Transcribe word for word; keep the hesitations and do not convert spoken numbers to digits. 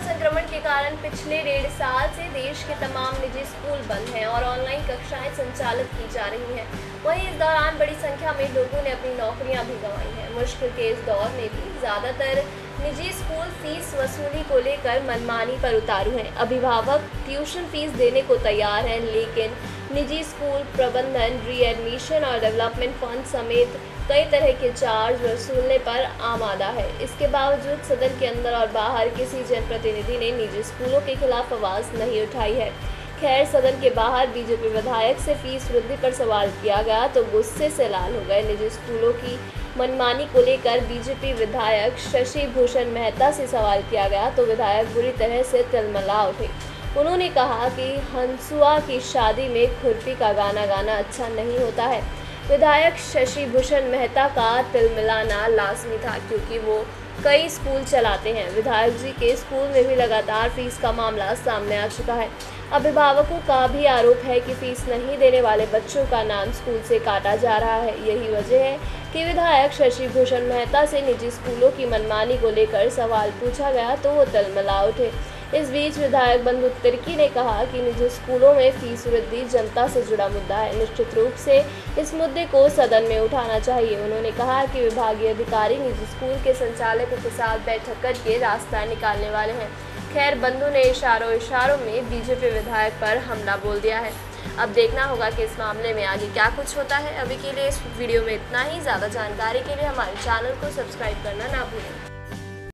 संक्रमण के कारण पिछले डेढ़ साल से देश के तमाम निजी स्कूल बंद हैं और ऑनलाइन कक्षाएं संचालित की जा रही हैं। वहीं इस दौरान बड़ी संख्या में लोगों ने अपनी नौकरियां भी गंवाई हैं। मुश्किल के इस दौर में भी ज़्यादातर निजी स्कूल फीस वसूली को लेकर मनमानी पर उतारू हैं। अभिभावक ट्यूशन फीस देने को तैयार हैं, लेकिन निजी स्कूल प्रबंधन रीएडमिशन और डेवलपमेंट फंड समेत कई तरह के चार्ज वसूलने पर आमादा है। इसके बावजूद सदन के अंदर और बाहर किसी जनप्रतिनिधि ने निजी स्कूलों के खिलाफ आवाज़ नहीं उठाई है। खैर, सदन के बाहर बीजेपी विधायक से फीस वृद्धि पर सवाल किया गया तो गुस्से से लाल हो गए। निजी स्कूलों की मनमानी को लेकर बीजेपी विधायक शशि भूषण मेहता से सवाल किया गया तो विधायक बुरी तरह से तिलमिला उठे। उन्होंने कहा कि हंसुआ की शादी में खुरपी का गाना गाना अच्छा नहीं होता है। विधायक शशि भूषण मेहता का तिलमिलाना लाजमी था, क्योंकि वो कई स्कूल चलाते हैं। विधायक जी के स्कूल में भी लगातार फीस का मामला सामने आ चुका है। अभिभावकों का भी आरोप है कि फीस नहीं देने वाले बच्चों का नाम स्कूल से काटा जा रहा है। यही वजह है कि विधायक शशि भूषण मेहता से निजी स्कूलों की मनमानी को लेकर सवाल पूछा गया तो वो तिलमिला उठे। इस बीच विधायक बंधु तिर्की ने कहा कि निजी स्कूलों में फीस वृद्धि जनता से जुड़ा मुद्दा है। निश्चित रूप से इस मुद्दे को सदन में उठाना चाहिए। उन्होंने कहा कि विभागीय अधिकारी निजी स्कूल के संचालकों के साथ बैठक करके रास्ता निकालने वाले हैं। खैर, बंधु ने इशारों इशारों में बीजेपी विधायक पर हमला बोल दिया है। अब देखना होगा कि इस मामले में आगे क्या कुछ होता है। अभी के लिए इस वीडियो में इतना ही। ज़्यादा जानकारी के लिए हमारे चैनल को सब्सक्राइब करना ना भूलें।